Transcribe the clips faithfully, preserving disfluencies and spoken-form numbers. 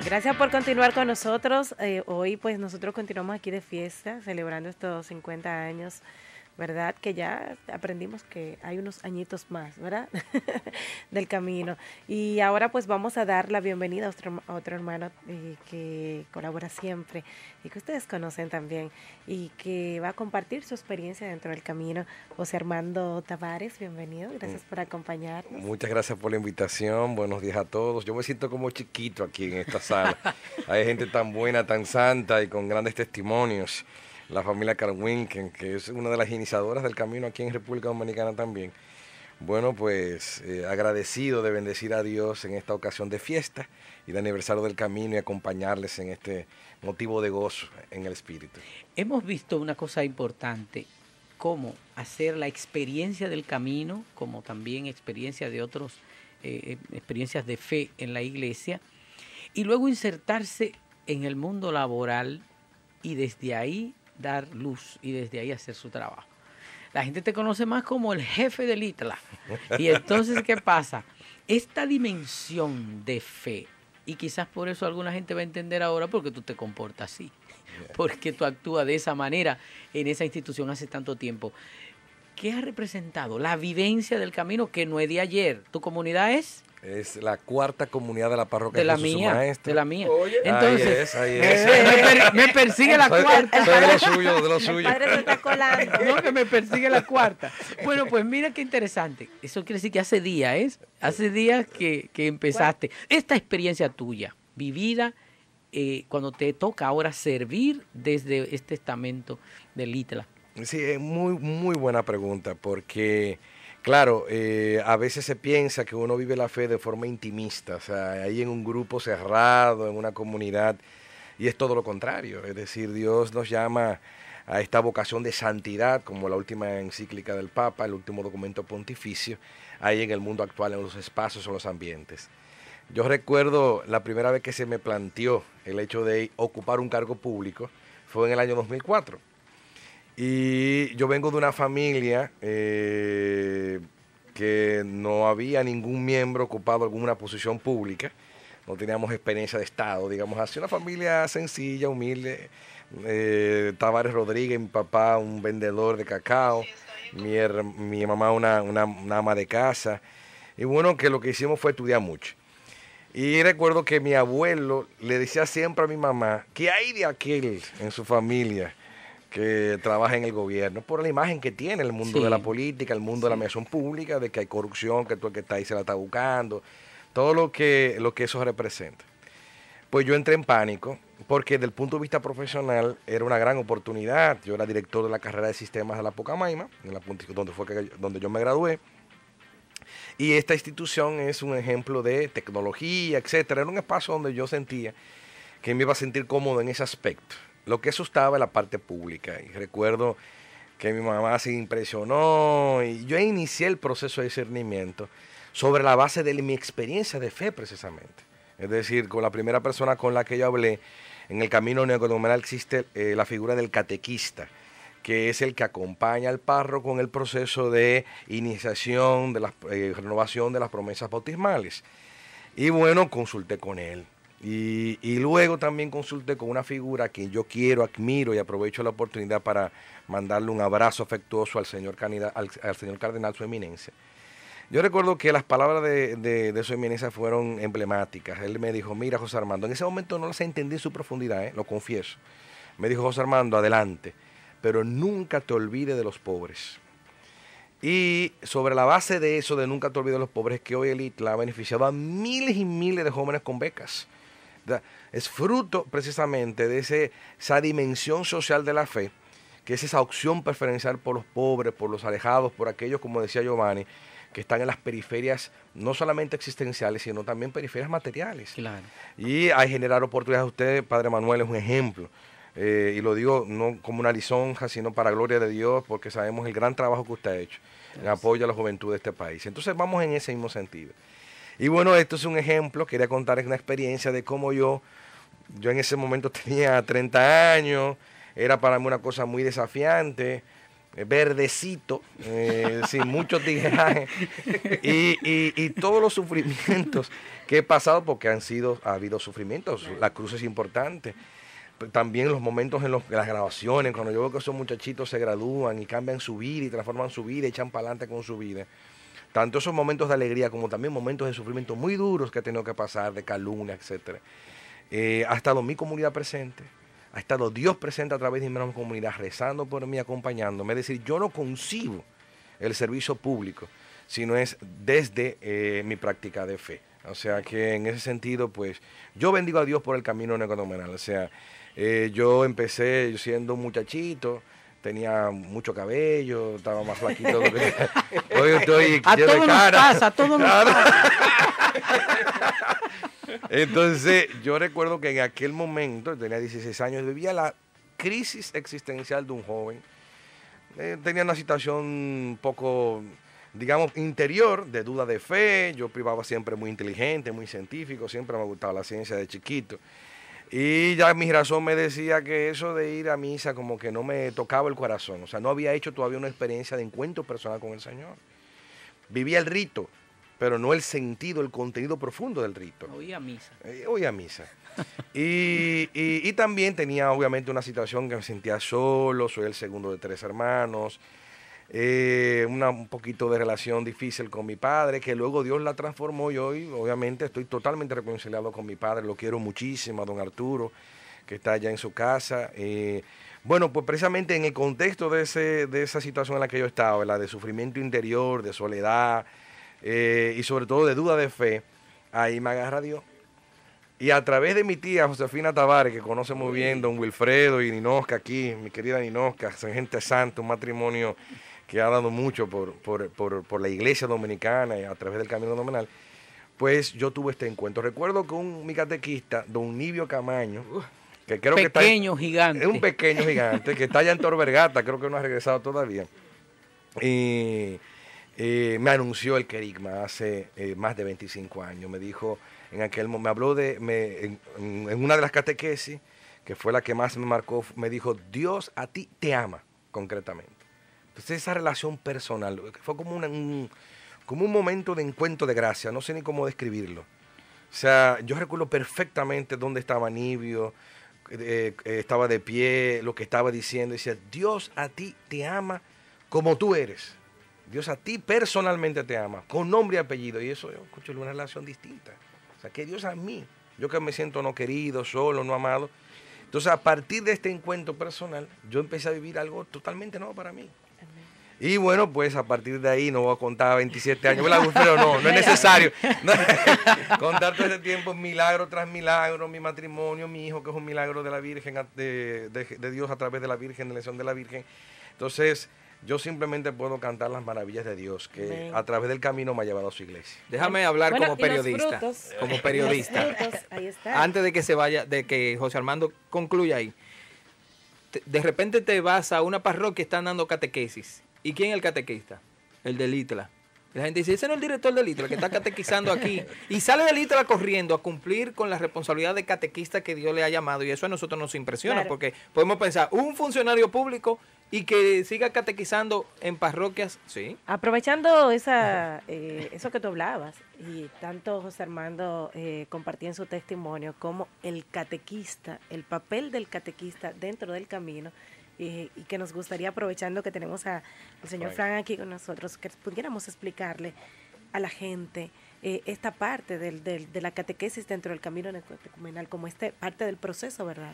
Gracias por continuar con nosotros. Eh, hoy pues nosotros continuamos aquí de fiesta, celebrando estos cincuenta años, ¿verdad? Que ya aprendimos que hay unos añitos más, ¿verdad? Del camino. Y ahora pues vamos a dar la bienvenida a otro, a otro hermano eh, que colabora siempre y que ustedes conocen también y que va a compartir su experiencia dentro del camino. José Armando Tavares, bienvenido. Gracias por acompañarnos. Muchas gracias por la invitación. Buenos días a todos. Yo me siento como chiquito aquí en esta sala. Hay gente tan buena, tan santa y con grandes testimonios. La familia Carwinken, que es una de las iniciadoras del camino aquí en República Dominicana también. Bueno, pues eh, agradecido de bendecir a Dios en esta ocasión de fiesta y de aniversario del camino y acompañarles en este motivo de gozo en el espíritu. Hemos visto una cosa importante, cómo hacer la experiencia del camino, como también experiencia de otros, eh, experiencias de fe en la iglesia, y luego insertarse en el mundo laboral y desde ahí dar luz y desde ahí hacer su trabajo. La gente te conoce más como el jefe del I T L A. Y entonces, ¿qué pasa? Esta dimensión de fe, y quizás por eso alguna gente va a entender ahora porque tú te comportas así, porque tú actúas de esa manera en esa institución hace tanto tiempo. ¿Qué ha representado la vivencia del camino que no es de ayer? ¿Tu comunidad es? Es la cuarta comunidad de la parroquia de la Jesús mía, Maestro. De la mía. Oye, entonces, ahí es, ahí es. Me, per, me persigue la soy, cuarta. Soy de lo suyo, de lo suyo. El padre se está colando. No, que me persigue la cuarta. Bueno, pues mira qué interesante. Eso quiere decir que hace días, ¿eh? Hace días que, que empezaste. Esta experiencia tuya, vivida, eh, cuando te toca ahora servir desde este estamento del I T L A. Sí, es muy, muy buena pregunta, porque... Claro, eh, a veces se piensa que uno vive la fe de forma intimista, o sea, ahí en un grupo cerrado, en una comunidad, y es todo lo contrario. Es decir, Dios nos llama a esta vocación de santidad, como la última encíclica del Papa, el último documento pontificio, ahí en el mundo actual, en los espacios o los ambientes. Yo recuerdo la primera vez que se me planteó el hecho de ocupar un cargo público, fue en el año dos mil cuatro. Y yo vengo de una familia eh, que no había ningún miembro ocupado alguna posición pública, no teníamos experiencia de Estado, digamos así, una familia sencilla, humilde. Eh, Tavares Rodríguez, mi papá un vendedor de cacao, mi, mi mamá una, una, una ama de casa, y bueno, que lo que hicimos fue estudiar mucho. Y recuerdo que mi abuelo le decía siempre a mi mamá que hay de aquel en su familia que trabaja en el gobierno, por la imagen que tiene el mundo sí. de la política, el mundo sí. de la administración pública, de que hay corrupción, que tú el que está ahí se la está buscando, todo lo que, lo que eso representa. Pues yo entré en pánico, porque desde el punto de vista profesional era una gran oportunidad. Yo era director de la carrera de sistemas de la Pucamaima, en la, donde, fue que, donde yo me gradué, y esta institución es un ejemplo de tecnología, etcétera. Era un espacio donde yo sentía que me iba a sentir cómodo en ese aspecto. Lo que asustaba la parte pública. Y recuerdo que mi mamá se impresionó y yo inicié el proceso de discernimiento sobre la base de mi experiencia de fe precisamente. Es decir, con la primera persona con la que yo hablé, en el camino neocatecumenal existe eh, la figura del catequista, que es el que acompaña al párroco en el proceso de iniciación, de la eh, renovación de las promesas bautismales. Y bueno, consulté con él. Y, y luego también consulté con una figura que yo quiero, admiro y aprovecho la oportunidad para mandarle un abrazo afectuoso al señor, canida, al, al señor cardenal, su eminencia. Yo recuerdo que las palabras de, de, de su eminencia fueron emblemáticas. Él me dijo, mira José Armando, en ese momento no las entendí en su profundidad, ¿eh? Lo confieso. Me dijo, José Armando, adelante, pero nunca te olvides de los pobres. Y sobre la base de eso, de nunca te olvides de los pobres, es que hoy el I T L A ha beneficiado a miles y miles de jóvenes con becas. Es fruto precisamente de ese, esa dimensión social de la fe, que es esa opción preferencial por los pobres, por los alejados, por aquellos, como decía Giovanni, que están en las periferias, no solamente existenciales, sino también periferias materiales. Claro. Y a generar oportunidades. Usted, Padre Manuel, es un ejemplo. Eh, y lo digo no como una lisonja, sino para gloria de Dios, porque sabemos el gran trabajo que usted ha hecho en apoyo a la juventud de este país. Entonces vamos en ese mismo sentido. Y bueno, esto es un ejemplo, quería contarles una experiencia de cómo yo, yo en ese momento tenía treinta años, era para mí una cosa muy desafiante, verdecito, eh, sin mucho tigueraje, y, y, y todos los sufrimientos que he pasado, porque han sido, ha habido sufrimientos, la cruz es importante. También los momentos en, los, en las grabaciones, cuando yo veo que esos muchachitos se gradúan y cambian su vida y transforman su vida, echan para adelante con su vida. Tanto esos momentos de alegría como también momentos de sufrimiento muy duros que he tenido que pasar, de calumnia, etcétera. Eh, ha estado mi comunidad presente, ha estado Dios presente a través de mi comunidad, rezando por mí, acompañándome. Es decir, yo no concibo el servicio público, sino es desde eh, mi práctica de fe. O sea que en ese sentido, pues, yo bendigo a Dios por el camino neocatecumenal. O sea, eh, yo empecé siendo un muchachito, tenía mucho cabello, estaba más flaquito. Que... Hoy estoy a todos nos pasa, a todos nos pasa. Entonces, yo recuerdo que en aquel momento, tenía dieciséis años, vivía la crisis existencial de un joven. Eh, tenía una situación un poco, digamos, interior, de duda de fe. Yo privaba siempre muy inteligente, muy científico, siempre me gustaba la ciencia de chiquito. Y ya mi razón me decía que eso de ir a misa como que no me tocaba el corazón. O sea, no había hecho todavía una experiencia de encuentro personal con el Señor. Vivía el rito, pero no el sentido, el contenido profundo del rito. Oía misa. Eh, oía misa. y, y, y también tenía obviamente una situación que me sentía solo, soy el segundo de tres hermanos. Eh, una, un poquito de relación difícil con mi padre, que luego Dios la transformó y hoy obviamente estoy totalmente reconciliado con mi padre, lo quiero muchísimo, a don Arturo, que está allá en su casa. Eh, bueno, pues precisamente en el contexto de, ese, de esa situación en la que yo estaba, ¿verdad? De sufrimiento interior, de soledad eh, y sobre todo de duda de fe, ahí me agarra Dios. Y a través de mi tía Josefina Tavares, que conoce muy bien don Wilfredo y Ninosca aquí, mi querida Ninosca, son gente santa, un matrimonio que ha dado mucho por, por, por, por la iglesia dominicana y a través del camino nominal, pues yo tuve este encuentro. Recuerdo que un, mi catequista, don Nibio Camaño, que creo pequeño, que está... Pequeño gigante. Es un pequeño gigante, que está allá en Torbergata, creo que no ha regresado todavía. Y eh, me anunció el querigma hace eh, más de veinticinco años. Me dijo, en aquel momento, me habló de, me, en, en una de las catequesis, que fue la que más me marcó, me dijo, Dios a ti te ama, concretamente. Entonces esa relación personal, fue como, una, un, como un momento de encuentro de gracia, no sé ni cómo describirlo. O sea, yo recuerdo perfectamente dónde estaba Nibio, eh, eh, estaba de pie, lo que estaba diciendo, decía, Dios a ti te ama como tú eres. Dios a ti personalmente te ama, con nombre y apellido. Y eso, yo escucho una relación distinta. O sea, que Dios a mí, yo que me siento no querido, solo, no amado. Entonces, a partir de este encuentro personal, yo empecé a vivir algo totalmente nuevo para mí. Y bueno, pues a partir de ahí, no voy a contar veintisiete años, pero no, no es necesario. Contar todo ese tiempo, milagro tras milagro, mi matrimonio, mi hijo, que es un milagro de la Virgen, de, de, de Dios a través de la Virgen, de la elección de la Virgen. Entonces, yo simplemente puedo cantar las maravillas de Dios, que Amén. A través del camino me ha llevado a su iglesia. Déjame hablar bueno, como periodista. Frutos, como periodista. Frutos, ahí está. Antes de que se vaya, de que José Armando concluya ahí. De repente te vas a una parroquia, están dando catequesis. ¿Y quién es el catequista? El del ITLA. La gente dice, ese no es el director del ITLA que está catequizando aquí. Y sale del ITLA corriendo a cumplir con la responsabilidad de catequista que Dios le ha llamado. Y eso a nosotros nos impresiona, claro. Porque podemos pensar, un funcionario público y que siga catequizando en parroquias, sí. Aprovechando esa, eh, eso que tú hablabas, y tanto José Armando eh, compartía en su testimonio, como el catequista, el papel del catequista dentro del camino, y, y que nos gustaría, aprovechando que tenemos a, al señor Frank aquí con nosotros, que pudiéramos explicarle a la gente eh, esta parte del, del, de la catequesis dentro del camino neocatecumenal, como este parte del proceso, ¿verdad?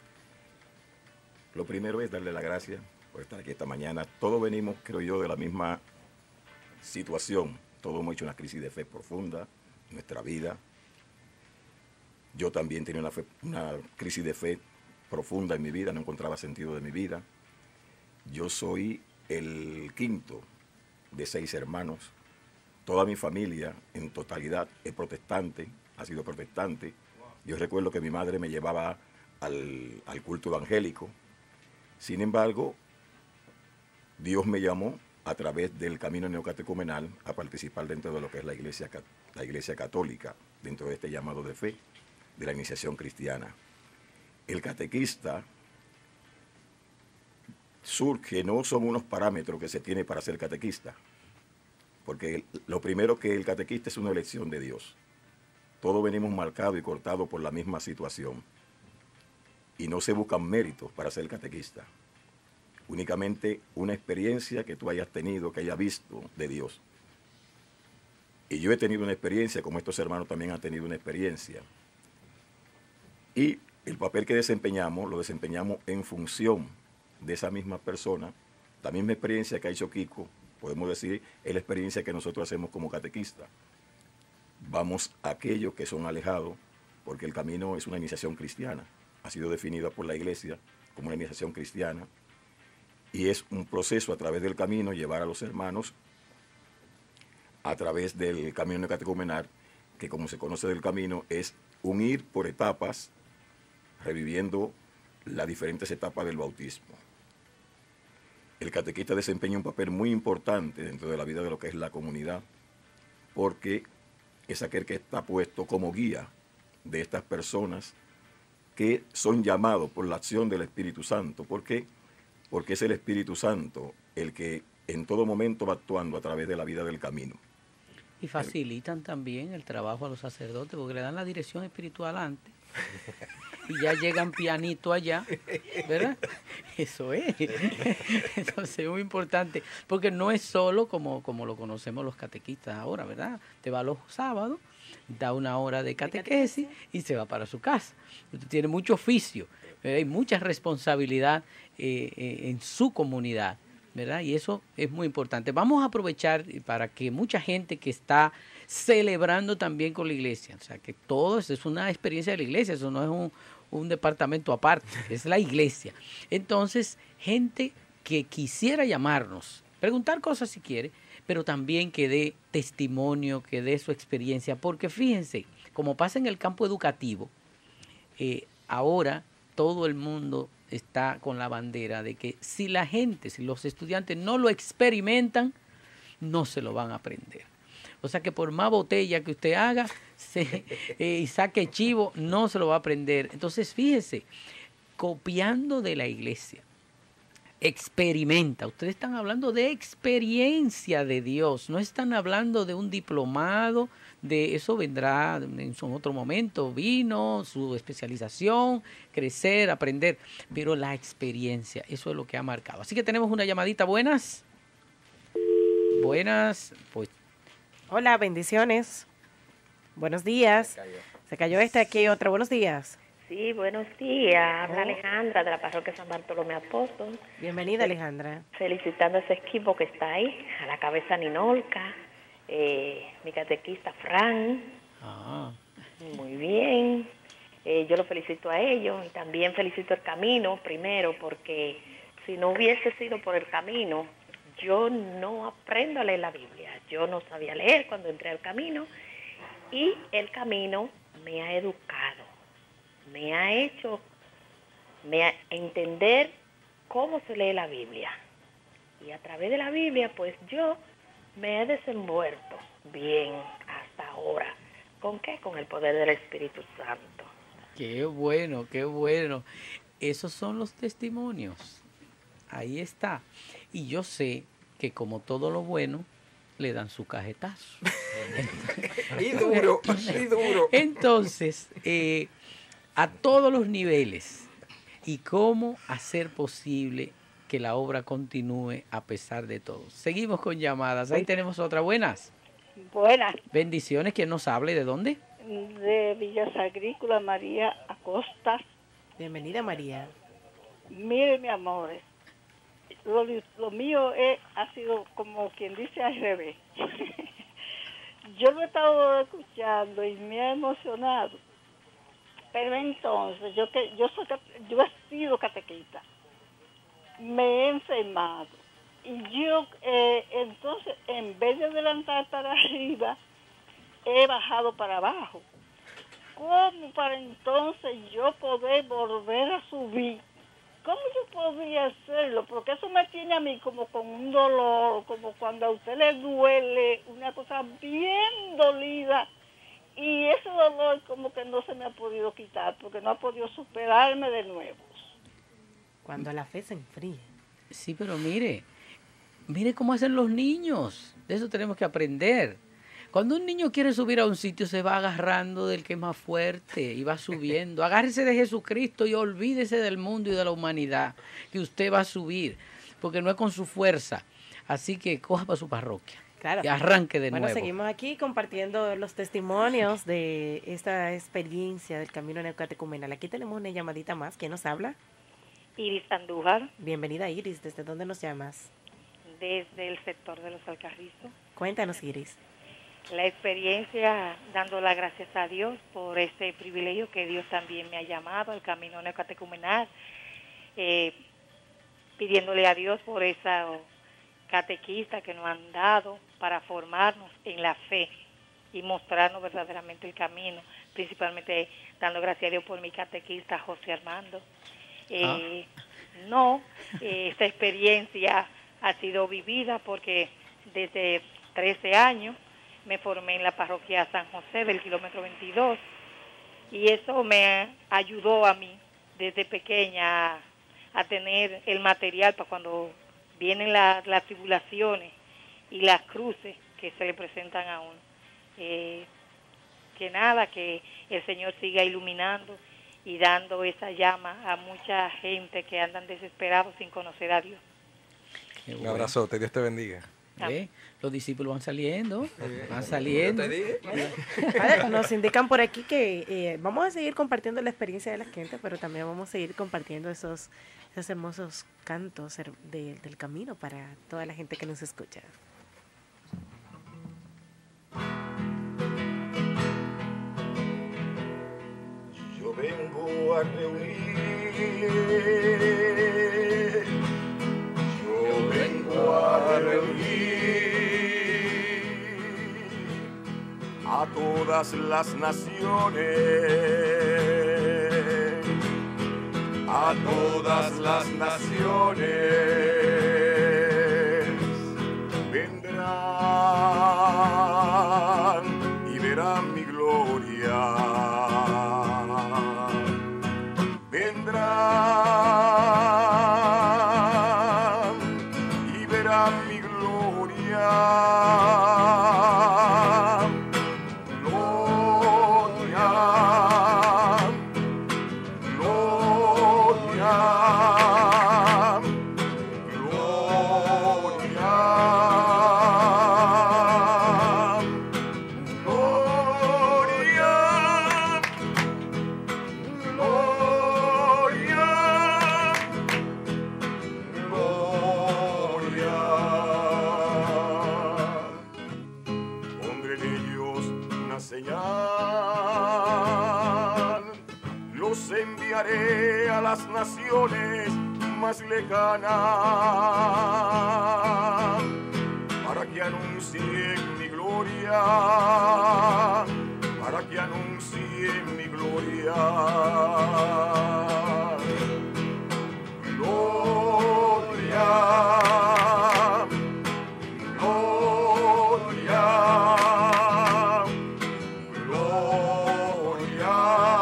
Lo primero es darle las gracias por estar aquí esta mañana. Todos venimos, creo yo, de la misma situación. Todos hemos hecho una crisis de fe profunda en nuestra vida. Yo también tenía una, fe, una crisis de fe profunda en mi vida, no encontraba sentido de mi vida. Yo soy el quinto de seis hermanos. Toda mi familia, en totalidad, es protestante, ha sido protestante. Yo recuerdo que mi madre me llevaba al, al culto evangélico. Sin embargo, Dios me llamó a través del camino neocatecumenal a participar dentro de lo que es la iglesia, la iglesia católica, dentro de este llamado de fe, de la iniciación cristiana. El catequista surge, no son unos parámetros que se tiene para ser catequista, porque el- lo primero que el catequista es una elección de Dios. Todos venimos marcados y cortados por la misma situación. Y no se buscan méritos para ser catequista. Únicamente una experiencia que tú hayas tenido, que hayas visto de Dios. Y yo he tenido una experiencia, como estos hermanos también han tenido una experiencia. Y el papel que desempeñamos, lo desempeñamos en función de esa misma persona. La misma experiencia que ha hecho Kiko, podemos decir, es la experiencia que nosotros hacemos como catequistas. Vamos a aquellos que son alejados, porque el camino es una iniciación cristiana. Ha sido definida por la Iglesia como una iniciación cristiana. Y es un proceso a través del camino llevar a los hermanos a través del camino catecumenal, que como se conoce del camino, es unir por etapas, reviviendo las diferentes etapas del bautismo. El catequista desempeña un papel muy importante dentro de la vida de lo que es la comunidad, porque es aquel que está puesto como guía de estas personas que son llamados por la acción del Espíritu Santo. ¿Por qué? Porque es el Espíritu Santo el que en todo momento va actuando a través de la vida del camino. Y facilitan también el trabajo a los sacerdotes porque le dan la dirección espiritual antes y ya llegan pianito allá, ¿verdad? Eso es. Entonces es muy importante porque no es solo como, como lo conocemos los catequistas ahora, ¿verdad? Te va los sábados, da una hora de catequesis y se va para su casa. Usted tiene mucho oficio, ¿verdad? Hay mucha responsabilidad eh, eh, en su comunidad, ¿verdad? Y eso es muy importante. Vamos a aprovechar para que mucha gente que está celebrando también con la iglesia, o sea, que todo eso es una experiencia de la iglesia, eso no es un, un departamento aparte, es la iglesia. Entonces, gente que quisiera llamarnos, preguntar cosas si quiere, pero también que dé testimonio, que dé su experiencia, porque fíjense, como pasa en el campo educativo, eh, ahora todo el mundo está con la bandera de que si la gente, si los estudiantes no lo experimentan, no se lo van a aprender. O sea que por más botella que usted haga se, eh, y saque chivo, no se lo va a aprender. Entonces, fíjese, copiando de la iglesia, experimenta. Ustedes están hablando de experiencia de Dios, no están hablando de un diplomado, de eso vendrá en su otro momento, vino, su especialización, crecer, aprender, pero la experiencia, eso es lo que ha marcado. Así que tenemos una llamadita, buenas. Buenas, pues. Hola, bendiciones. Buenos días. Se cayó, Se cayó este aquí, otro. Buenos días. Sí, buenos días. Habla Oh. Alejandra de la parroquia San Bartolomé Apóstol. Bienvenida, Alejandra. Felicitando a ese equipo que está ahí, a la cabeza Ninolca, eh, mi catequista Fran. Ah. Muy bien. Eh, yo lo felicito a ellos y también felicito el camino primero, porque si no hubiese sido por el camino, yo no aprendo a leer la Biblia. Yo no sabía leer cuando entré al camino y el camino me ha educado, me ha hecho me ha, entender cómo se lee la Biblia. Y a través de la Biblia, pues yo me he desenvuelto bien hasta ahora. ¿Con qué? Con el poder del Espíritu Santo. Qué bueno, qué bueno. Esos son los testimonios. Ahí está. Y yo sé que como todo lo bueno, le dan su cajetazo. Y duro, y duro. Entonces, eh, a todos los niveles, y cómo hacer posible que la obra continúe a pesar de todo. Seguimos con llamadas. Ahí tenemos otra. Buenas. Buenas. Bendiciones. ¿Quién nos habla y de dónde? De Villas Agrícolas, María Acosta. Bienvenida, María. Mire, mi amor, lo, lo mío es, ha sido como quien dice al revés. Yo lo he estado escuchando y me ha emocionado. Pero entonces, yo que yo soy, yo he sido catequista, me he enfermado y yo eh, entonces en vez de adelantar para arriba, he bajado para abajo. ¿Cómo para entonces yo poder volver a subir? ¿Cómo yo podría hacerlo? Porque eso me tiene a mí como con un dolor, como cuando a usted le duele una cosa bien dolida. Y ese dolor como que no se me ha podido quitar, porque no ha podido superarme de nuevo. Cuando la fe se enfríe. Sí, pero mire, mire cómo hacen los niños. De eso tenemos que aprender. Cuando un niño quiere subir a un sitio, se va agarrando del que es más fuerte y va subiendo. Agárrese de Jesucristo y olvídese del mundo y de la humanidad, que usted va a subir, porque no es con su fuerza. Así que coja para su parroquia. Claro. Y arranque de bueno, nuevo. Seguimos aquí compartiendo los testimonios de esta experiencia del camino neocatecumenal. Aquí tenemos una llamadita más. ¿Quién nos habla? Iris Andújar. Bienvenida, Iris. ¿Desde dónde nos llamas? Desde el sector de los Alcarrizos. Cuéntanos, Iris. La experiencia, dando las gracias a Dios por este privilegio que Dios también me ha llamado al camino neocatecumenal, eh, pidiéndole a Dios por esa catequista que nos han dado para formarnos en la fe y mostrarnos verdaderamente el camino, principalmente dando gracias a Dios por mi catequista José Armando. Eh, ah. No, eh, esta experiencia ha sido vivida porque desde trece años me formé en la parroquia San José del kilómetro veintidós y eso me ayudó a mí desde pequeña a, a tener el material para cuando vienen la, las tribulaciones y las cruces que se le presentan a uno. Eh, que nada, que el Señor siga iluminando y dando esa llama a mucha gente que andan desesperados sin conocer a Dios. Bueno. Un abrazote, Dios te bendiga. ¿Eh? Los discípulos van saliendo, van saliendo. Vale, nos indican por aquí que eh, vamos a seguir compartiendo la experiencia de la gente, pero también vamos a seguir compartiendo esos, esos hermosos cantos de, del camino para toda la gente que nos escucha. Yo vengo a reunir, yo vengo a reunir a todas las naciones, a todas las naciones vendrán y verán mi gloria, vendrán y verán mi gloria. A las naciones más lejanas para que anuncien mi gloria, para que anuncien mi gloria. Gloria, gloria, gloria.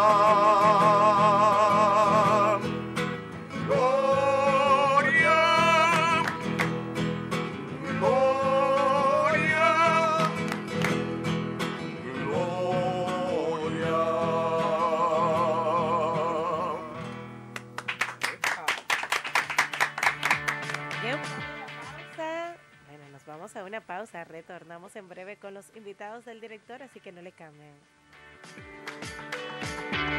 Vamos a una pausa, retornamos en breve con los invitados del director, así que no le cambien.